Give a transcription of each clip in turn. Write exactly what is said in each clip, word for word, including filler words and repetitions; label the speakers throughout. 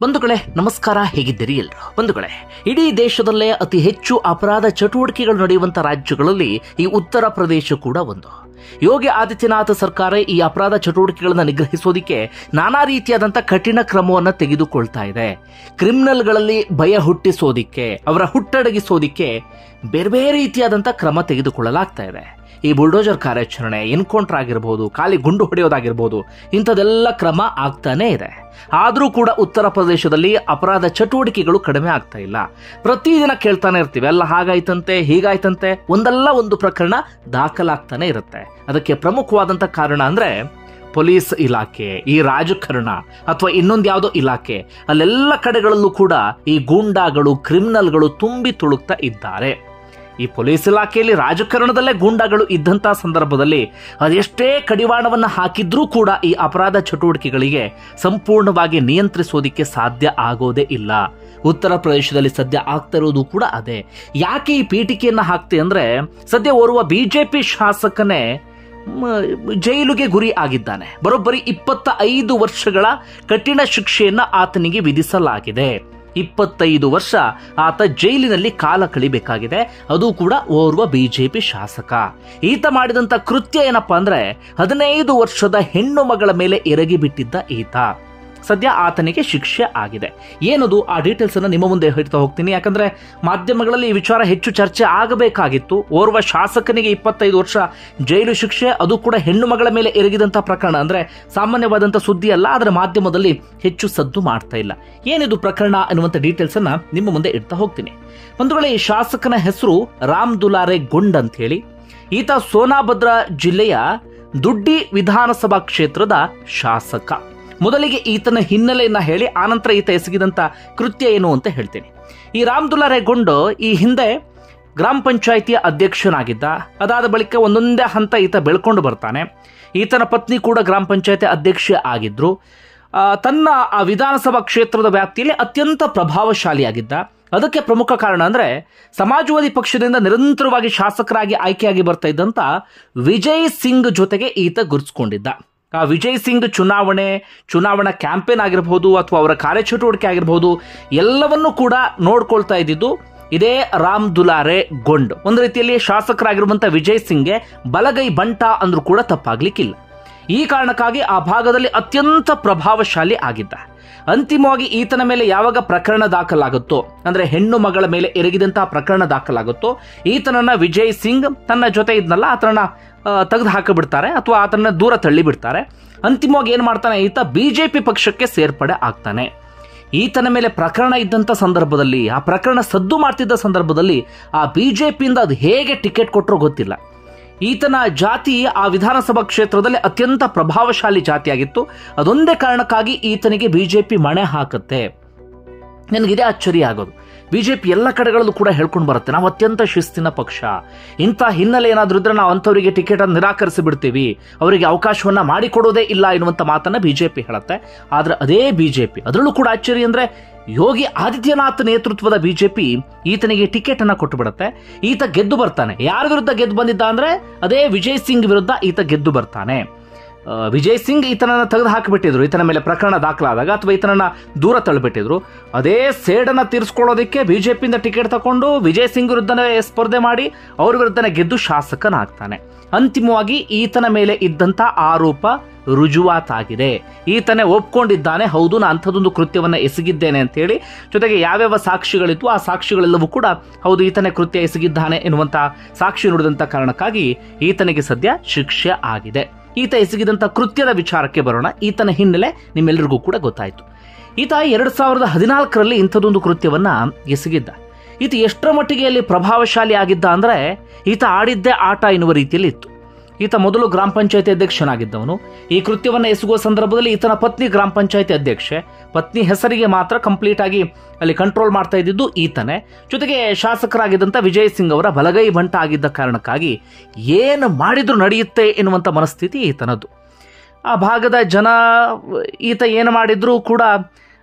Speaker 1: ಬಂಧುಗಳೇ ನಮಸ್ಕಾರ, ಹೇಗಿದ್ದೀರಿ ಎಲ್ಲರೂ? ಬಂಧುಗಳೇ, ಇಡೀ ದೇಶದಲ್ಲೇ ಅತಿ ಹೆಚ್ಚು ಅಪರಾಧ ಚಟುವಟಿಕೆಗಳು ನಡೆಯುವಂತ ರಾಜ್ಯಗಳಲ್ಲಿ ಈ ಉತ್ತರ ಪ್ರದೇಶ ಕೂಡ ಒಂದು. ಯೋಗಿ ಆದಿತ್ಯನಾಥ್ ಸರ್ಕಾರ ಈ ಅಪರಾಧ ಚಟುವಟಿಕೆಗಳನ್ನು ನಿಗ್ರಹಿಸೋದಿಕ್ಕೆ ನಾನಾ ರೀತಿಯಾದಂಥ ಕಠಿಣ ಕ್ರಮವನ್ನು ತೆಗೆದುಕೊಳ್ತಾ ಇದೆ. ಕ್ರಿಮಿನಲ್ಗಳಲ್ಲಿ ಭಯ ಹುಟ್ಟಿಸೋದಿಕ್ಕೆ, ಅವರ ಹುಟ್ಟಡಗಿಸೋದಿಕ್ಕೆ ಬೇರೆ ಬೇರೆ ರೀತಿಯಾದಂಥ ಕ್ರಮ ತೆಗೆದುಕೊಳ್ಳಲಾಗ್ತಾ ಇದೆ. ಈ ಬುಲ್ಡೋಜರ್ ಕಾರ್ಯಾಚರಣೆ, ಎನ್ಕೌಂಟರ್ ಆಗಿರ್ಬೋದು, ಖಾಲಿ ಗುಂಡು ಹೊಡೆಯೋದಾಗಿರ್ಬೋದು, ಇಂಥದೆಲ್ಲ ಕ್ರಮ ಆಗ್ತಾನೆ ಇದೆ. ಆದರೂ ಕೂಡ ಉತ್ತರ ಪ್ರದೇಶದಲ್ಲಿ ಅಪರಾಧ ಚಟುವಟಿಕೆಗಳು ಕಡಿಮೆ ಆಗ್ತಾ ಇಲ್ಲ. ಪ್ರತಿದಿನ ಕೇಳ್ತಾನೆ ಇರ್ತೀವಿ, ಎಲ್ಲ ಹಾಗಾಯ್ತಂತೆ ಹೀಗಾಯ್ತಂತೆ, ಒಂದಲ್ಲ ಒಂದು ಪ್ರಕರಣ ದಾಖಲಾಗ್ತಾನೆ ಇರುತ್ತೆ. ಅದಕ್ಕೆ ಪ್ರಮುಖವಾದಂಥ ಕಾರಣ ಅಂದ್ರೆ ಪೊಲೀಸ್ ಇಲಾಖೆ, ಈ ರಾಜಕಾರಣ ಅಥವಾ ಇನ್ನೊಂದು ಯಾವುದೋ ಇಲಾಖೆ, ಅಲ್ಲೆಲ್ಲ ಕಡೆಗಳಲ್ಲೂ ಕೂಡ ಈ ಗೂಂಡಾಗಳು, ಕ್ರಿಮಿನಲ್ಗಳು ತುಂಬಿ ತುಳುಕ್ತಾ ಇದ್ದಾರೆ. ಈ ಪೊಲೀಸ್ ಇಲಾಖೆಯಲ್ಲಿ, ರಾಜಕಾರಣದಲ್ಲೇ ಗೂಂಡಾಗಳು ಇದ್ದಂತಹ ಸಂದರ್ಭದಲ್ಲಿ ಅದೆಷ್ಟೇ ಕಡಿವಾಣವನ್ನು ಹಾಕಿದ್ರೂ ಕೂಡ ಈ ಅಪರಾಧ ಚಟುವಟಿಕೆಗಳಿಗೆ ಸಂಪೂರ್ಣವಾಗಿ ನಿಯಂತ್ರಿಸೋದಿಕ್ಕೆ ಸಾಧ್ಯ ಆಗೋದೇ ಇಲ್ಲ. ಉತ್ತರ ಪ್ರದೇಶದಲ್ಲಿ ಸದ್ಯ ಆಗ್ತಾ ಇರೋದು ಕೂಡ ಅದೇ. ಯಾಕೆ ಈ ಪೀಠಿಕೆಯನ್ನ ಹಾಕ್ತೆ ಅಂದ್ರೆ, ಸದ್ಯ ಓರ್ವ ಬಿಜೆಪಿ ಶಾಸಕನೇ ಜೈಲಿಗೆ ಗುರಿ ಆಗಿದ್ದಾನೆ. ಬರೋಬ್ಬರಿ ಇಪ್ಪತ್ತ ಐದು ವರ್ಷಗಳ ಕಠಿಣ ಶಿಕ್ಷೆಯನ್ನ ಆತನಿಗೆ ವಿಧಿಸಲಾಗಿದೆ. ಇಪ್ಪತ್ತೈದು ವರ್ಷ ಆತ ಜೈಲಿನಲ್ಲಿ ಕಾಲ ಕಳಿಬೇಕಾಗಿದೆ. ಅದು ಕೂಡ ಓರ್ವ ಬಿಜೆಪಿ ಶಾಸಕ. ಈತ ಮಾಡಿದಂತ ಕೃತ್ಯ ಏನಪ್ಪಾ ಅಂದ್ರೆ, ಹದಿನೈದು ವರ್ಷದ ಹೆಣ್ಣು ಮಗಳ ಮೇಲೆ ಎರಗಿ ಬಿಟ್ಟಿದ್ದ ಈತ. ಸದ್ಯ ಆತನಿಗೆ ಶಿಕ್ಷೆ ಆಗಿದೆ. ಏನದು ಆ ಡೀಟೇಲ್ಸ್ ಅನ್ನ ನಿಮ್ಮ ಮುಂದೆ ಹೇಳ್ತಾ ಹೋಗ್ತೀನಿ. ಯಾಕಂದ್ರೆ ಮಾಧ್ಯಮಗಳಲ್ಲಿ ಈ ವಿಚಾರ ಹೆಚ್ಚು ಚರ್ಚೆ ಆಗಬೇಕಾಗಿತ್ತು. ಓರ್ವ ಶಾಸಕನಿಗೆ ಇಪ್ಪತ್ತೈದು ವರ್ಷ ಜೈಲು ಶಿಕ್ಷೆ, ಅದು ಕೂಡ ಹೆಣ್ಣು ಮಗಳ ಮೇಲೆ ಎರಗಿದಂತ ಪ್ರಕರಣ ಅಂದ್ರೆ ಸಾಮಾನ್ಯವಾದಂತ ಸುದ್ದಿ ಅಲ್ಲ. ಆದರೆ ಮಾಧ್ಯಮದಲ್ಲಿ ಹೆಚ್ಚು ಸದ್ದು ಮಾಡ್ತಾ ಇಲ್ಲ. ಏನಿದು ಪ್ರಕರಣ ಅನ್ನುವಂಥ ಡೀಟೇಲ್ಸ್ ಅನ್ನ ನಿಮ್ಮ ಮುಂದೆ ಇಡ್ತಾ ಹೋಗ್ತೀನಿ. ಒಂದು ವೇಳೆ ಈ ಶಾಸಕನ ಹೆಸರು ರಾಮ್ ದುಲಾರೆ ಗೊಂಡ್ ಅಂತ ಹೇಳಿ. ಈತ ಸೋನಾಭದ್ರ ಜಿಲ್ಲೆಯ ದುಡ್ಡಿ ವಿಧಾನಸಭಾ ಕ್ಷೇತ್ರದ ಶಾಸಕ. ಮೊದಲಿಗೆ ಈತನ ಹಿನ್ನೆಲೆಯನ್ನ ಹೇಳಿ ಆನಂತರ ಈತ ಎಸಗಿದಂತ ಕೃತ್ಯ ಏನು ಅಂತ ಹೇಳ್ತೀನಿ. ಈ ರಾಮ್ ದುಲಾರೆ ಗೊಂಡು ಈ ಹಿಂದೆ ಗ್ರಾಮ ಪಂಚಾಯಿತಿಯ ಅಧ್ಯಕ್ಷನಾಗಿದ್ದ. ಅದಾದ ಬಳಿಕ ಒಂದೊಂದೇ ಹಂತ ಈತ ಬೆಳ್ಕೊಂಡು ಬರ್ತಾನೆ. ಈತನ ಪತ್ನಿ ಕೂಡ ಗ್ರಾಮ ಪಂಚಾಯಿತಿ ಅಧ್ಯಕ್ಷೆ ಆಗಿದ್ರು. ತನ್ನ ಆ ವಿಧಾನಸಭಾ ಕ್ಷೇತ್ರದ ವ್ಯಾಪ್ತಿಯಲ್ಲಿ ಅತ್ಯಂತ ಪ್ರಭಾವಶಾಲಿಯಾಗಿದ್ದ. ಅದಕ್ಕೆ ಪ್ರಮುಖ ಕಾರಣ ಅಂದ್ರೆ, ಸಮಾಜವಾದಿ ಪಕ್ಷದಿಂದ ನಿರಂತರವಾಗಿ ಶಾಸಕರಾಗಿ ಆಯ್ಕೆಯಾಗಿ ಬರ್ತಾ ಇದ್ದಂತ ವಿಜಯ್ ಸಿಂಗ್ ಜೊತೆಗೆ ಈತ ಗುರುತಿಸಿಕೊಂಡಿದ್ದ. ಆ ವಿಜಯ್ ಸಿಂಗ್ ಚುನಾವಣೆ, ಚುನಾವಣಾ ಕ್ಯಾಂಪೇನ್ ಆಗಿರಬಹುದು ಅಥವಾ ಅವರ ಕಾರ್ಯಚಟುವಟಿಕೆ ಆಗಿರಬಹುದು, ಎಲ್ಲವನ್ನೂ ಕೂಡ ನೋಡ್ಕೊಳ್ತಾ ಇದ್ದಿದ್ದು ಇದೇ ರಾಮ್ ದುಲಾರೆ ಗೊಂಡ್. ಒಂದು ರೀತಿಯಲ್ಲಿ ಶಾಸಕರಾಗಿರುವಂತಹ ವಿಜಯ್ ಸಿಂಗ್ಗೆ ಬಲಗೈ ಬಂಟ ಅಂದ್ರೂ ಕೂಡ ತಪ್ಪಾಗ್ಲಿಕ್ಕಿಲ್ಲ. ಈ ಕಾರಣಕ್ಕಾಗಿ ಆ ಭಾಗದಲ್ಲಿ ಅತ್ಯಂತ ಪ್ರಭಾವಶಾಲಿ ಆಗಿದ್ದ. ಅಂತಿಮವಾಗಿ ಈತನ ಮೇಲೆ ಯಾವಾಗ ಪ್ರಕರಣ ದಾಖಲಾಗುತ್ತೋ, ಅಂದ್ರೆ ಹೆಣ್ಣು ಮಗಳ ಮೇಲೆ ಎರಗಿದಂತಹ ಪ್ರಕರಣ ದಾಖಲಾಗುತ್ತೋ, ಈತನನ್ನ ವಿಜಯ್ ಸಿಂಗ್ ತನ್ನ ಜೊತೆ ಇದ್ನಲ್ಲ ಆತನನ್ನ ತೆಗೆದು ಹಾಕಿಬಿಡ್ತಾರೆ ಅಥವಾ ಆತನ ದೂರ ತಳ್ಳಿ ಬಿಡ್ತಾರೆ. ಅಂತಿಮವಾಗಿ ಏನ್ ಮಾಡ್ತಾನೆ, ಈತ ಬಿಜೆಪಿ ಪಕ್ಷಕ್ಕೆ ಸೇರ್ಪಡೆ ಆಗ್ತಾನೆ. ಈತನ ಮೇಲೆ ಪ್ರಕರಣ ಇದ್ದಂತ ಸಂದರ್ಭದಲ್ಲಿ, ಆ ಪ್ರಕರಣ ಸದ್ದು ಮಾಡ್ತಿದ್ದ ಸಂದರ್ಭದಲ್ಲಿ ಆ ಬಿಜೆಪಿಯಿಂದ ಅದು ಹೇಗೆ ಟಿಕೆಟ್ ಕೊಟ್ಟರೋ ಗೊತ್ತಿಲ್ಲ. ಈತನ ಜಾತಿ ಆ ವಿಧಾನಸಭಾ ಕ್ಷೇತ್ರದಲ್ಲಿ ಅತ್ಯಂತ ಪ್ರಭಾವಶಾಲಿ ಜಾತಿಯಾಗಿತ್ತು. ಅದೊಂದೇ ಕಾರಣಕ್ಕಾಗಿ ಈತನಿಗೆ ಬಿಜೆಪಿ ಮಣೆ ಹಾಕುತ್ತೆ. ನನಗಿದೇ ಆಶ್ಚರ್ಯ ಆಗೋದು. ಬಿಜೆಪಿ ಎಲ್ಲ ಕಡೆಗಳಲ್ಲೂ ಕೂಡ ಹೇಳ್ಕೊಂಡು ಬರುತ್ತೆ, ನಾವು ಅತ್ಯಂತ ಶಿಸ್ತಿನ ಪಕ್ಷ, ಇಂಥ ಹಿನ್ನೆಲೆ ಏನಾದ್ರೂ ಇದ್ರೆ ನಾವು ಅಂಥವರಿಗೆ ಟಿಕೆಟ್ ಅನ್ನು ನಿರಾಕರಿಸಿ ಬಿಡ್ತೀವಿ, ಅವರಿಗೆ ಅವಕಾಶವನ್ನ ಮಾಡಿಕೊಡೋದೇ ಇಲ್ಲ ಎನ್ನುವಂತ ಮಾತನ್ನ ಬಿಜೆಪಿ ಹೇಳುತ್ತೆ. ಆದ್ರೆ ಅದೇ ಬಿಜೆಪಿ, ಅದರಲ್ಲೂ ಕೂಡ ಆಶ್ಚರ್ಯ ಅಂದ್ರೆ ಯೋಗಿ ಆದಿತ್ಯನಾಥ್ ನೇತೃತ್ವದ ಬಿಜೆಪಿ ಈತನಿಗೆ ಟಿಕೆಟ್ ಅನ್ನ ಕೊಟ್ಟು ಬಿಡುತ್ತೆ. ಈತ ಗೆದ್ದು ಬರ್ತಾನೆ. ಯಾರ ವಿರುದ್ಧ ಗೆದ್ದು ಬಂದಿದ್ದ ಅಂದ್ರೆ ಅದೇ ವಿಜಯ್ ಸಿಂಗ್ ವಿರುದ್ಧ ಈತ ಗೆದ್ದು ಬರ್ತಾನೆ. ವಿಜಯ್ ಸಿಂಗ್ ಈತನನ್ನ ತೆಗೆದು ಹಾಕಿಬಿಟ್ಟಿದ್ರು. ಈತನ ಮೇಲೆ ಪ್ರಕರಣ ದಾಖಲಾದಾಗ ಅಥವಾ ಈತನನ್ನ ದೂರ ತಳ್ಳಿಬಿಟ್ಟಿದ್ರು. ಅದೇ ಸೇಡನ್ನ ತೀರಿಸ್ಕೊಳ್ಳೋದಕ್ಕೆ ಬಿಜೆಪಿಯಿಂದ ಟಿಕೆಟ್ ತಗೊಂಡು ವಿಜಯ್ ಸಿಂಗ್ ವಿರುದ್ಧನೇ ಸ್ಪರ್ಧೆ ಮಾಡಿ ಅವ್ರ ವಿರುದ್ಧನೇ ಗೆದ್ದು ಶಾಸಕನಾಗ್ತಾನೆ. ಅಂತಿಮವಾಗಿ ಈತನ ಮೇಲೆ ಇದ್ದಂತ ಆರೋಪ ರುಜುವಾತಾಗಿದೆ. ಈತನೇ ಒಪ್ಕೊಂಡಿದ್ದಾನೆ, ಹೌದು ನಾ ಅಂಥದ್ದೊಂದು ಕೃತ್ಯವನ್ನ ಎಸಗಿದ್ದೇನೆ ಅಂತ ಹೇಳಿ. ಜೊತೆಗೆ ಯಾವ್ಯಾವ ಸಾಕ್ಷಿಗಳಿತ್ತು ಆ ಸಾಕ್ಷಿಗಳೆಲ್ಲವೂ ಕೂಡ ಹೌದು ಈತನೇ ಕೃತ್ಯ ಎಸಗಿದ್ದಾನೆ ಎನ್ನುವಂತ ಸಾಕ್ಷಿ ನುಡಿದಂತ ಕಾರಣಕ್ಕಾಗಿ ಈತನಿಗೆ ಸದ್ಯ ಶಿಕ್ಷೆ ಆಗಿದೆ. ಈತ ಎಸಗಿದಂತ ಕೃತ್ಯದ ವಿಚಾರಕ್ಕೆ ಬರೋಣ. ಈತನ ಹಿನ್ನೆಲೆ ನಿಮ್ಮೆಲ್ಲರಿಗೂ ಕೂಡ ಗೊತ್ತಾಯ್ತು. ಈತ ಎರಡ್ ಸಾವಿರದ ಹದಿನಾಲ್ಕರಲ್ಲಿ ಇಂಥದೊಂದು ಕೃತ್ಯವನ್ನ ಎಸಗಿದ್ದ. ಈತ ಎಷ್ಟರ ಮಟ್ಟಿಗೆ ಅಲ್ಲಿ ಪ್ರಭಾವಶಾಲಿ ಆಗಿದ್ದ ಅಂದ್ರೆ, ಈತ ಆಡಿದ್ದೇ ಆಟ ಎನ್ನುವ ರೀತಿಯಲ್ಲಿ ಇತ್ತು. ಈತ ಮೊದಲು ಗ್ರಾಮ ಪಂಚಾಯತಿ ಅಧ್ಯಕ್ಷನಾಗಿದ್ದವನು. ಈ ಕೃತ್ಯವನ್ನು ಎಸಗುವ ಸಂದರ್ಭದಲ್ಲಿ ಈತನ ಪತ್ನಿ ಗ್ರಾಮ ಪಂಚಾಯತಿ ಅಧ್ಯಕ್ಷೆ. ಪತ್ನಿ ಹೆಸರಿಗೆ ಮಾತ್ರ ಕಂಪ್ಲೀಟ್ ಆಗಿ ಅಲ್ಲಿ ಕಂಟ್ರೋಲ್ ಮಾಡ್ತಾ ಇದ್ದಿದ್ದು ಈತನೇ. ಜೊತೆಗೆ ಶಾಸಕರಾಗಿದ್ದಂಥ ವಿಜಯ್ ಸಿಂಗ್ ಅವರ ಬಲಗೈ ಬಂಟ ಆಗಿದ್ದ ಕಾರಣಕ್ಕಾಗಿ ಏನು ಮಾಡಿದ್ರು ನಡೆಯುತ್ತೆ ಎನ್ನುವಂಥ ಮನಸ್ಥಿತಿ ಈತನದ್ದು. ಆ ಭಾಗದ ಜನ ಈತ ಏನು ಮಾಡಿದ್ರು ಕೂಡ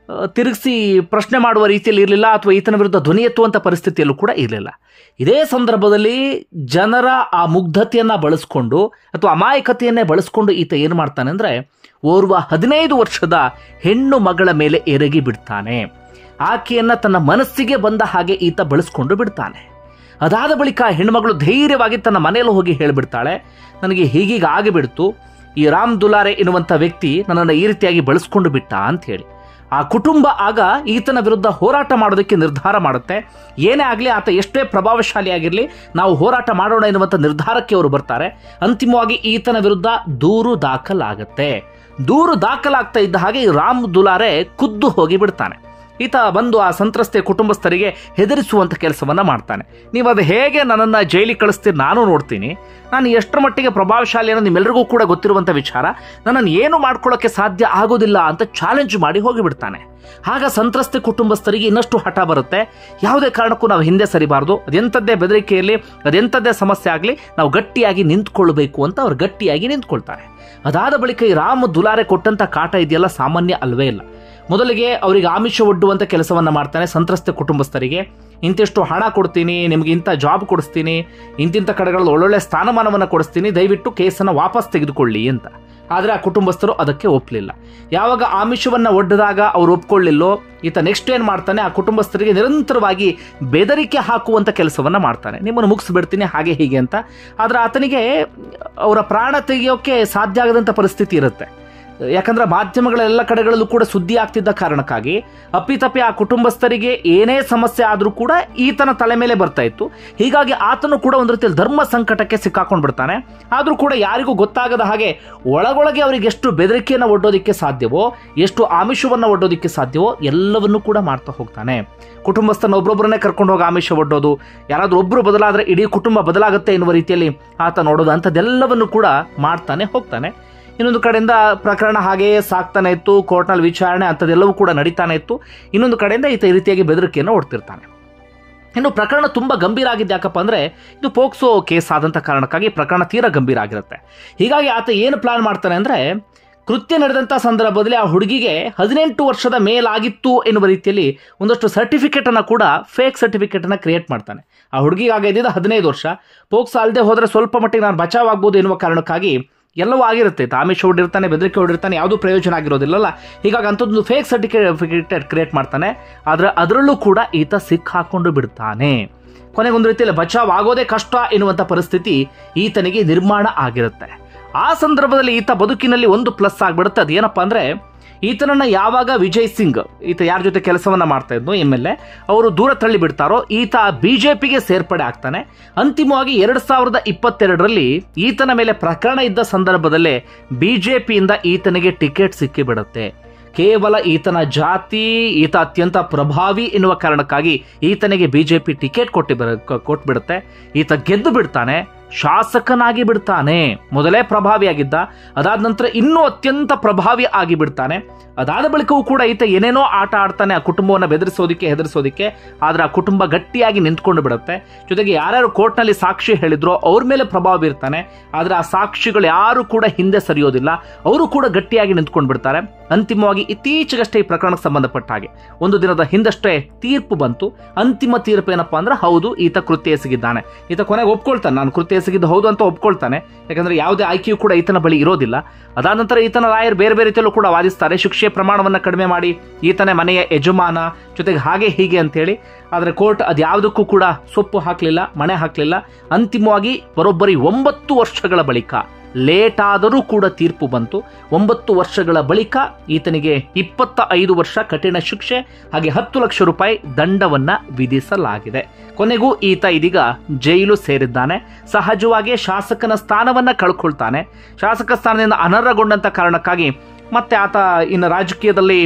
Speaker 1: ತಿರುಗಿಸಿ ಪ್ರಶ್ನೆ ಮಾಡುವ ರೀತಿಯಲ್ಲಿ ಇರಲಿಲ್ಲ, ಅಥವಾ ಈತನ ವಿರುದ್ಧ ಧ್ವನಿ ಎತ್ತುವಂಥ ಪರಿಸ್ಥಿತಿಯಲ್ಲೂ ಕೂಡ ಇರಲಿಲ್ಲ. ಇದೇ ಸಂದರ್ಭದಲ್ಲಿ ಜನರ ಆ ಮುಗ್ಧತೆಯನ್ನು ಬಳಸ್ಕೊಂಡು ಅಥವಾ ಅಮಾಯಕತೆಯನ್ನೇ ಬಳಸ್ಕೊಂಡು ಈತ ಏನು ಮಾಡ್ತಾನೆ ಅಂದರೆ, ಓರ್ವ ಹದಿನೈದು ವರ್ಷದ ಹೆಣ್ಣು ಮಗಳ ಮೇಲೆ ಎರಗಿ ಬಿಡ್ತಾನೆ. ಆಕೆಯನ್ನು ತನ್ನ ಮನಸ್ಸಿಗೆ ಬಂದ ಹಾಗೆ ಈತ ಬಳಸ್ಕೊಂಡು ಬಿಡ್ತಾನೆ. ಅದಾದ ಬಳಿಕ ಹೆಣ್ಣುಮಗಳು ಧೈರ್ಯವಾಗಿ ತನ್ನ ಮನೆಯಲ್ಲಿ ಹೋಗಿ ಹೇಳಿಬಿಡ್ತಾಳೆ, ನನಗೆ ಹೀಗೀಗ ಆಗಿಬಿಡ್ತು, ಈ ರಾಮ್ ದುಲಾರೆ ಎನ್ನುವಂಥ ವ್ಯಕ್ತಿ ನನ್ನನ್ನು ಈ ರೀತಿಯಾಗಿ ಬಳಸ್ಕೊಂಡು ಬಿಟ್ಟ ಅಂತ ಹೇಳಿ. ಆ ಕುಟುಂಬ ಆಗ ಈತನ ವಿರುದ್ಧ ಹೋರಾಟ ಮಾಡೋದಕ್ಕೆ ನಿರ್ಧಾರ ಮಾಡುತ್ತೆ. ಏನೇ ಆಗಲಿ, ಆತ ಎಷ್ಟೇ ಪ್ರಭಾವಶಾಲಿಯಾಗಿರಲಿ, ನಾವು ಹೋರಾಟ ಮಾಡೋಣ ಎನ್ನುವಂಥ ನಿರ್ಧಾರಕ್ಕೆ ಅವರು ಬರ್ತಾರೆ. ಅಂತಿಮವಾಗಿ ಈತನ ವಿರುದ್ಧ ದೂರು ದಾಖಲಾಗತ್ತೆ. ದೂರು ದಾಖಲಾಗ್ತಾ ಇದ್ದ ಹಾಗೆ ರಾಮ್ ದುಲಾರೆ ಖುದ್ದು ಹೋಗಿ ಬಿಡ್ತಾನೆ. ಈತ ಬಂದು ಆ ಸಂತ್ರಸ್ತೆ ಕುಟುಂಬಸ್ಥರಿಗೆ ಹೆದರಿಸುವಂಥ ಕೆಲಸವನ್ನು ಮಾಡ್ತಾನೆ. ನೀವು ಅದು ಹೇಗೆ ನನ್ನನ್ನು ಜೈಲಿಗೆ ಕಳಿಸ್ತೀರಿ ನಾನು ನೋಡ್ತೀನಿ, ನಾನು ಎಷ್ಟರ ಮಟ್ಟಿಗೆ ಪ್ರಭಾವಶಾಲಿ ಅನ್ನೋ ನಿಮ್ಮೆಲ್ಲರಿಗೂ ಕೂಡ ಗೊತ್ತಿರುವಂಥ ವಿಚಾರ, ನನ್ನನ್ನು ಏನು ಮಾಡ್ಕೊಳ್ಳೋಕ್ಕೆ ಸಾಧ್ಯ ಆಗೋದಿಲ್ಲ ಅಂತ ಚಾಲೆಂಜ್ ಮಾಡಿ ಹೋಗಿಬಿಡ್ತಾನೆ. ಆಗ ಸಂತ್ರಸ್ತೆ ಕುಟುಂಬಸ್ಥರಿಗೆ ಇನ್ನಷ್ಟು ಹಠ ಬರುತ್ತೆ. ಯಾವುದೇ ಕಾರಣಕ್ಕೂ ನಾವು ಹಿಂದೆ ಸರಿಬಾರ್ದು, ಅದೆಂಥದ್ದೇ ಬೆದರಿಕೆಯಲ್ಲಿ, ಅದೆಂಥದ್ದೇ ಸಮಸ್ಯೆ ಆಗಲಿ, ನಾವು ಗಟ್ಟಿಯಾಗಿ ನಿಂತ್ಕೊಳ್ಬೇಕು ಅಂತ ಅವ್ರು ಗಟ್ಟಿಯಾಗಿ ನಿಂತ್ಕೊಳ್ತಾರೆ. ಅದಾದ ಬಳಿಕ ಈ ರಾಮ್ ದುಲಾರೆ ಕೊಟ್ಟಂಥ ಕಾಟ ಇದೆಯಲ್ಲ ಸಾಮಾನ್ಯ ಅಲ್ವೇ ಇಲ್ಲ. ಮೊದಲಿಗೆ ಅವರಿಗೆ ಆಮಿಷ ಒಡ್ಡುವಂಥ ಕೆಲಸವನ್ನು ಮಾಡ್ತಾನೆ. ಸಂತ್ರಸ್ತೆ ಕುಟುಂಬಸ್ಥರಿಗೆ ಇಂತಿಷ್ಟು ಹಣ ಕೊಡ್ತೀನಿ, ನಿಮಗೆ ಇಂಥ ಜಾಬ್ ಕೊಡಿಸ್ತೀನಿ, ಇಂತಿಂಥ ಕಡೆಗಳಲ್ಲಿ ಒಳ್ಳೊಳ್ಳೆ ಸ್ಥಾನಮಾನವನ್ನು ಕೊಡಿಸ್ತೀನಿ, ದಯವಿಟ್ಟು ಕೇಸನ್ನು ವಾಪಸ್ ತೆಗೆದುಕೊಳ್ಳಿ ಅಂತ. ಆದರೆ ಆ ಕುಟುಂಬಸ್ಥರು ಅದಕ್ಕೆ ಒಪ್ಪಲಿಲ್ಲ. ಯಾವಾಗ ಆಮಿಷವನ್ನು ಒಡ್ಡಿದಾಗ ಅವ್ರು ಒಪ್ಕೊಳ್ಳಿಲ್ಲೋ, ಈತ ನೆಕ್ಸ್ಟ್ ಏನು ಮಾಡ್ತಾನೆ, ಆ ಕುಟುಂಬಸ್ಥರಿಗೆ ನಿರಂತರವಾಗಿ ಬೆದರಿಕೆ ಹಾಕುವಂಥ ಕೆಲಸವನ್ನು ಮಾಡ್ತಾನೆ. ನಿಮ್ಮನ್ನು ಮುಗಿಸ್ಬಿಡ್ತೀನಿ ಹಾಗೆ ಹೀಗೆ ಅಂತ. ಆದರೆ ಆತನಿಗೆ ಅವರ ಪ್ರಾಣ ತೆಗೆಯೋಕ್ಕೆ ಸಾಧ್ಯ ಆಗದಂಥ ಪರಿಸ್ಥಿತಿ ಇರುತ್ತೆ. ಯಾಕಂದ್ರೆ ಮಾಧ್ಯಮಗಳ ಎಲ್ಲ ಕಡೆಗಳಲ್ಲೂ ಕೂಡ ಸುದ್ದಿ ಆಗ್ತಿದ್ದ ಕಾರಣಕ್ಕಾಗಿ ಅಪ್ಪಿತಪ್ಪಿ ಆ ಕುಟುಂಬಸ್ಥರಿಗೆ ಏನೇ ಸಮಸ್ಯೆ ಆದರೂ ಕೂಡ ಈತನ ತಲೆ ಮೇಲೆ ಬರ್ತಾ ಇತ್ತು. ಹೀಗಾಗಿ ಆತನು ಕೂಡ ಒಂದು ರೀತಿಯಲ್ಲಿ ಧರ್ಮ ಸಂಕಟಕ್ಕೆ ಸಿಕ್ಕಾಕೊಂಡು ಬಿಡ್ತಾನೆ. ಆದರೂ ಕೂಡ ಯಾರಿಗೂ ಗೊತ್ತಾಗದ ಹಾಗೆ ಒಳಗೊಳಗೆ ಅವರಿಗೆ ಎಷ್ಟು ಬೆದರಿಕೆಯನ್ನು ಒಡ್ಡೋದಕ್ಕೆ ಸಾಧ್ಯವೋ, ಎಷ್ಟು ಆಮಿಷವನ್ನು ಒಡ್ಡೋದಕ್ಕೆ ಸಾಧ್ಯವೋ ಎಲ್ಲವನ್ನೂ ಕೂಡ ಮಾಡ್ತಾ ಹೋಗ್ತಾನೆ. ಕುಟುಂಬಸ್ಥನ ಒಬ್ಬೊಬ್ಬರನ್ನೇ ಕರ್ಕೊಂಡು ಹೋಗಿ ಆಮಿಷ ಒಡ್ಡೋದು, ಯಾರಾದರೂ ಒಬ್ಬರು ಬದಲಾದರೆ ಇಡೀ ಕುಟುಂಬ ಬದಲಾಗುತ್ತೆ ಎನ್ನುವ ರೀತಿಯಲ್ಲಿ ಆತ ನೋಡೋದು, ಅಂಥದ್ದೆಲ್ಲವನ್ನು ಕೂಡ ಮಾಡ್ತಾನೆ ಹೋಗ್ತಾನೆ. ಇನ್ನೊಂದು ಕಡೆಯಿಂದ ಪ್ರಕರಣ ಹಾಗೆಯೇ ಸಾಕ್ತಾನೆ ಇತ್ತು, ಕೋರ್ಟ್ನಲ್ಲಿ ವಿಚಾರಣೆ ಅಂಥದ್ದೆಲ್ಲವೂ ಕೂಡ ನಡೀತಾನೆ ಇತ್ತು. ಇನ್ನೊಂದು ಕಡೆಯಿಂದ ಈತ ಈ ರೀತಿಯಾಗಿ ಬೆದರಿಕೆಯನ್ನು ಒಡ್ತಿರ್ತಾನೆ. ಇನ್ನು ಪ್ರಕರಣ ತುಂಬ ಗಂಭೀರ ಆಗಿದ್ದು ಯಾಕಪ್ಪ ಅಂದರೆ, ಇದು ಪೋಕ್ಸೋ ಕೇಸ್ ಆದಂಥ ಕಾರಣಕ್ಕಾಗಿ ಪ್ರಕರಣ ತೀರಾ ಗಂಭೀರ ಆಗಿರುತ್ತೆ. ಹೀಗಾಗಿ ಆತ ಏನು ಪ್ಲಾನ್ ಮಾಡ್ತಾನೆ ಅಂದರೆ, ಕೃತ್ಯ ನಡೆದಂಥ ಸಂದರ್ಭದಲ್ಲಿ ಆ ಹುಡುಗಿಗೆ ಹದಿನೆಂಟು ವರ್ಷದ ಮೇಲಾಗಿತ್ತು ಎನ್ನುವ ರೀತಿಯಲ್ಲಿ ಒಂದಷ್ಟು ಸರ್ಟಿಫಿಕೇಟನ್ನು ಕೂಡ, ಫೇಕ್ ಸರ್ಟಿಫಿಕೇಟನ್ನು ಕ್ರಿಯೇಟ್ ಮಾಡ್ತಾನೆ. ಆ ಹುಡುಗಿಗೆ ಆಗ ಇದ್ದಿದ್ದು ಹದಿನೈದು ವರ್ಷ. ಪೋಕ್ಸೋ ಅಲ್ಲದೆ ಹೋದರೆ ಸ್ವಲ್ಪ ಮಟ್ಟಿಗೆ ನಾನು ಬಚಾವ್ ಆಗ್ಬೋದು ಎನ್ನುವ ಕಾರಣಕ್ಕಾಗಿ ಎಲ್ಲವೂ ಆಗಿರುತ್ತೆ. ಆಮಿಷ ಹೊಡಿರ್ತಾನೆ, ಬೆದರಿಕೆ ಹೊಡಿರ್ತಾನೆ, ಯಾವುದೂ ಪ್ರಯೋಜನ ಆಗಿರೋದಿಲ್ಲಲ್ಲ. ಹೀಗಾಗಿ ಅಂಥದ್ದು ಫೇಕ್ ಸರ್ಟಿಫಿಕೇಟ್ ಕ್ರಿಯೇಟ್ ಮಾಡ್ತಾನೆ. ಆದರೆ ಅದರಲ್ಲೂ ಕೂಡ ಈತ ಸಿಕ್ಕಾಕೊಂಡು ಬಿಡ್ತಾನೆ. ಕೊನೆಗೊಂದು ರೀತಿಯಲ್ಲಿ ಬಚಾವ್ ಆಗೋದೇ ಕಷ್ಟ ಎನ್ನುವಂಥ ಪರಿಸ್ಥಿತಿ ಈತನಿಗೆ ನಿರ್ಮಾಣ ಆಗಿರುತ್ತೆ. ಆ ಸಂದರ್ಭದಲ್ಲಿ ಈತ ಬದುಕಿನಲ್ಲಿ ಒಂದು ಪ್ಲಸ್ ಆಗಿಬಿಡುತ್ತೆ. ಅದೇನಪ್ಪ ಅಂದರೆ, ಈತನನ್ನು ಯಾವಾಗ ವಿಜಯ್ ಸಿಂಗ್, ಈತ ಯಾರ ಜೊತೆ ಕೆಲಸವನ್ನು ಮಾಡ್ತಾ ಇದ್ನೋ ಎಮ್ ಎಲ್ ಎ, ಅವರು ದೂರ ತಳ್ಳಿ ಬಿಡ್ತಾರೋ, ಈತ ಬಿ ಜೆ ಪಿಗೆ ಸೇರ್ಪಡೆ ಆಗ್ತಾನೆ. ಅಂತಿಮವಾಗಿ ಎರಡು ಸಾವಿರದ ಇಪ್ಪತ್ತೆರಡರಲ್ಲಿ ಈತನ ಮೇಲೆ ಪ್ರಕರಣ ಇದ್ದ ಸಂದರ್ಭದಲ್ಲೇ ಬಿ ಜೆ ಪಿಯಿಂದ ಈತನಿಗೆ ಟಿಕೆಟ್ ಸಿಕ್ಕಿಬಿಡುತ್ತೆ. ಕೇವಲ ಈತನ ಜಾತಿ, ಈತ ಅತ್ಯಂತ ಪ್ರಭಾವಿ ಎನ್ನುವ ಕಾರಣಕ್ಕಾಗಿ ಈತನಿಗೆ ಬಿಜೆಪಿ ಟಿಕೆಟ್ ಕೊಟ್ಟಿ ಕೊಟ್ಬಿಡುತ್ತೆ. ಈತ ಗೆದ್ದು ಬಿಡ್ತಾನೆ, ಶಾಸಕನಾಗಿ ಬಿಡ್ತಾನೆ. ಮೊದಲೇ ಪ್ರಭಾವಿಯಾಗಿದ್ದ, ಅದಾದ ನಂತರ ಇನ್ನೂ ಅತ್ಯಂತ ಪ್ರಭಾವಿ ಆಗಿ ಬಿಡ್ತಾನೆ. ಅದಾದ ಬಳಿಕವೂ ಕೂಡ ಈತ ಏನೇನೋ ಆಟ ಆಡ್ತಾನೆ ಆ ಕುಟುಂಬವನ್ನು ಬೆದರಿಸೋದಿಕ್ಕೆ, ಹೆದರಿಸೋದಿಕ್ಕೆ. ಆದರೆ ಆ ಕುಟುಂಬ ಗಟ್ಟಿಯಾಗಿ ನಿಂತ್ಕೊಂಡು ಬಿಡುತ್ತೆ. ಜೊತೆಗೆ ಯಾರ್ಯಾರು ಕೋರ್ಟ್ನಲ್ಲಿ ಸಾಕ್ಷಿ ಹೇಳಿದ್ರೋ ಅವ್ರ ಮೇಲೆ ಪ್ರಭಾವ ಬೀರ್ತಾನೆ. ಆದರೆ ಆ ಸಾಕ್ಷಿಗಳು ಯಾರು ಕೂಡ ಹಿಂದೆ ಸರಿಯೋದಿಲ್ಲ, ಅವರು ಕೂಡ ಗಟ್ಟಿಯಾಗಿ ನಿಂತ್ಕೊಂಡು ಬಿಡ್ತಾರೆ. ಅಂತಿಮವಾಗಿ ಇತ್ತೀಚೆಗಷ್ಟೇ ಈ ಪ್ರಕರಣಕ್ಕೆ ಸಂಬಂಧಪಟ್ಟ ಹಾಗೆ ಒಂದು ದಿನದ ಹಿಂದಷ್ಟೇ ತೀರ್ಪು ಬಂತು. ಅಂತಿಮ ತೀರ್ಪು ಏನಪ್ಪಾ ಅಂದ್ರೆ, ಹೌದು ಈತ ಕೃತ್ಯ ಎಸಗಿದ್ದಾನೆ. ಈತ ಕೊನೆಗೆ ಒಪ್ಕೊಳ್ತಾನೆ, ನಾನು ಕೃತ್ಯ ಎಸಗಿದ್ದು ಹೌದು ಅಂತ ಒಪ್ಕೊಳ್ತಾನೆ. ಯಾಕಂದ್ರೆ ಯಾವುದೇ ಆಯ್ಕೆಯೂ ಕೂಡ ಈತನ ಬಳಿ ಇರೋದಿಲ್ಲ. ಅದಾದ ನಂತರ ಈತನ ರಾಯರು ಬೇರೆ ಬೇರೆ ರೀತಿಯಲ್ಲೂ ಕೂಡ ವಾದಿಸ್ತಾರೆ, ಶಿಕ್ಷೆ ಪ್ರಮಾಣವನ್ನು ಕಡಿಮೆ ಮಾಡಿ ಈತನೇ ಮನೆಯ ಯಜಮಾನ, ಜೊತೆಗೆ ಹಾಗೆ ಹೀಗೆ ಅಂತೇಳಿ. ಆದರೆ ಕೋರ್ಟ್ ಅದ್ಯಾವುದಕ್ಕೂ ಕೂಡ ಸೊಪ್ಪು ಹಾಕಲಿಲ್ಲ, ಮಣೆ ಹಾಕಲಿಲ್ಲ. ಅಂತಿಮವಾಗಿ ಬರೋಬ್ಬರಿ ಒಂಬತ್ತು ವರ್ಷಗಳ ಬಳಿಕ, ಲೇಟ್ ಆದರೂ ಕೂಡ ತೀರ್ಪು ಬಂತು. ಒಂಬತ್ತು ವರ್ಷಗಳ ಬಳಿಕ ಈತನಿಗೆ ಇಪ್ಪತ್ತ ಐದು ವರ್ಷ ಕಠಿಣ ಶಿಕ್ಷೆ ಹಾಗೆ ಹತ್ತು ಲಕ್ಷ ರೂಪಾಯಿ ದಂಡವನ್ನ ವಿಧಿಸಲಾಗಿದೆ. ಕೊನೆಗೂ ಈತ ಇದೀಗ ಜೈಲು ಸೇರಿದ್ದಾನೆ. ಸಹಜವಾಗಿ ಶಾಸಕನ ಸ್ಥಾನವನ್ನ ಕಳ್ಕೊಳ್ತಾನೆ. ಶಾಸಕ ಸ್ಥಾನದಿಂದ ಅನರ್ಹಗೊಂಡಂತ ಕಾರಣಕ್ಕಾಗಿ ಮತ್ತೆ ಆತ ಇನ್ನು ರಾಜಕೀಯದಲ್ಲಿ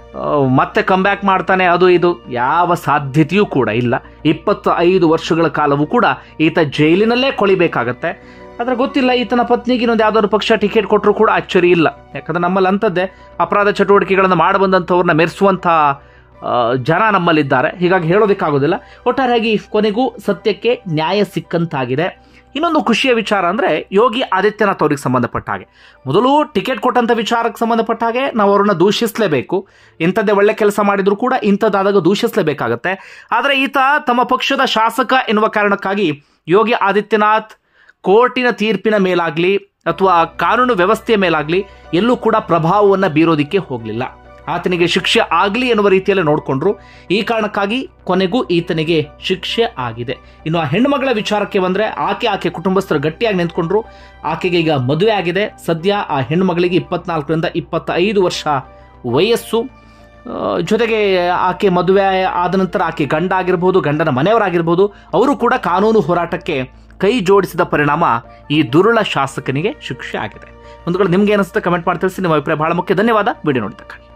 Speaker 1: ಮತ್ತೆ ಕಂಬ್ಯಾಕ್ ಮಾಡ್ತಾನೆ, ಅದು ಇದು ಯಾವ ಸಾಧ್ಯತೆಯೂ ಕೂಡ ಇಲ್ಲ. ಇಪ್ಪತ್ತ ಐದು ವರ್ಷಗಳ ಕಾಲವೂ ಕೂಡ ಈತ ಜೈಲಿನಲ್ಲೇ ಕೊಳಿಬೇಕಾಗತ್ತೆ. ಆದರೆ ಗೊತ್ತಿಲ್ಲ, ಈತನ ಪತ್ನಿಗೆ ಇನ್ನೊಂದು ಯಾವ್ದಾದ್ರು ಪಕ್ಷ ಟಿಕೆಟ್ ಕೊಟ್ಟರು ಕೂಡ ಅಚ್ಚರಿ ಇಲ್ಲ. ಯಾಕಂದ್ರೆ ನಮ್ಮಲ್ಲಿ ಅಂಥದ್ದೇ ಅಪರಾಧ ಚಟುವಟಿಕೆಗಳನ್ನು ಮಾಡಬಂದಂಥವ್ರನ್ನ ಮೆರೆಸುವಂಥ ಜನ ನಮ್ಮಲ್ಲಿದ್ದಾರೆ. ಹೀಗಾಗಿ ಹೇಳೋದಕ್ಕಾಗೋದಿಲ್ಲ. ಒಟ್ಟಾರೆಯಾಗಿ ಕೊನೆಗೂ ಸತ್ಯಕ್ಕೆ ನ್ಯಾಯ ಸಿಕ್ಕಂತಾಗಿದೆ. ಇನ್ನೊಂದು ಖುಷಿಯ ವಿಚಾರ ಅಂದರೆ ಯೋಗಿ ಆದಿತ್ಯನಾಥ್ ಅವರಿಗೆ ಸಂಬಂಧಪಟ್ಟ ಹಾಗೆ ಮೊದಲು ಟಿಕೆಟ್ ಕೊಟ್ಟಂಥ ವಿಚಾರಕ್ಕೆ ಸಂಬಂಧಪಟ್ಟ ಹಾಗೆ ನಾವು ಅವರನ್ನು ದೂಷಿಸಲೇಬೇಕು. ಇಂಥದ್ದೇ ಒಳ್ಳೆ ಕೆಲಸ ಮಾಡಿದರೂ ಕೂಡ ಇಂಥದ್ದಾದಾಗ ದೂಷಿಸಲೇಬೇಕಾಗತ್ತೆ. ಆದರೆ ಈತ ತಮ್ಮ ಪಕ್ಷದ ಶಾಸಕ ಎನ್ನುವ ಕಾರಣಕ್ಕಾಗಿ ಯೋಗಿ ಆದಿತ್ಯನಾಥ್ ಕೋರ್ಟಿನ ತೀರ್ಪಿನ ಮೇಲಾಗಲಿ ಅಥವಾ ಕಾನೂನು ವ್ಯವಸ್ಥೆಯ ಮೇಲಾಗಲಿ ಎಲ್ಲೂ ಕೂಡ ಪ್ರಭಾವವನ್ನು ಬೀರೋದಕ್ಕೆ ಹೋಗಲಿಲ್ಲ. ಆತನಿಗೆ ಶಿಕ್ಷೆ ಆಗಲಿ ಎನ್ನುವ ರೀತಿಯಲ್ಲಿ ನೋಡಿಕೊಂಡ್ರು. ಈ ಕಾರಣಕ್ಕಾಗಿ ಕೊನೆಗೂ ಈತನಿಗೆ ಶಿಕ್ಷೆ ಆಗಿದೆ. ಇನ್ನು ಆ ಹೆಣ್ಣುಮಗಳ ವಿಚಾರಕ್ಕೆ ಬಂದರೆ ಆಕೆ ಆಕೆ ಕುಟುಂಬಸ್ಥರು ಗಟ್ಟಿಯಾಗಿ ನಿಂತ್ಕೊಂಡ್ರು. ಆಕೆಗೆ ಈಗ ಮದುವೆ ಆಗಿದೆ. ಸದ್ಯ ಆ ಹೆಣ್ಣುಮಗಳಿಗೆ ಇಪ್ಪತ್ನಾಲ್ಕರಿಂದ ಇಪ್ಪತ್ತೈದು ವರ್ಷ ವಯಸ್ಸು. ಜೊತೆಗೆ ಆಕೆ ಮದುವೆ ಆದ ನಂತರ ಆಕೆ ಗಂಡ ಆಗಿರ್ಬೋದು, ಗಂಡನ ಮನೆಯವರಾಗಿರ್ಬೋದು, ಅವರು ಕೂಡ ಕಾನೂನು ಹೋರಾಟಕ್ಕೆ ಕೈ ಜೋಡಿಸಿದ ಪರಿಣಾಮ ಈ ದುರುಳ ಶಾಸಕನಿಗೆ ಶಿಕ್ಷೆ ಆಗಿದೆ. ಒಂದು ಕಡೆ ನಿಮ್ಗೆ ಏನಿಸುತ್ತೆ ಕಮೆಂಟ್ ಮಾಡಿ ತಿಳಿಸಿ. ನಿಮ್ಮ ಅಭಿಪ್ರಾಯ ಬಹಳ ಮುಖ್ಯ. ಧನ್ಯವಾದ. ವಿಡಿಯೋ ನೋಡಿದ್ದಕ್ಕಾಗಿ.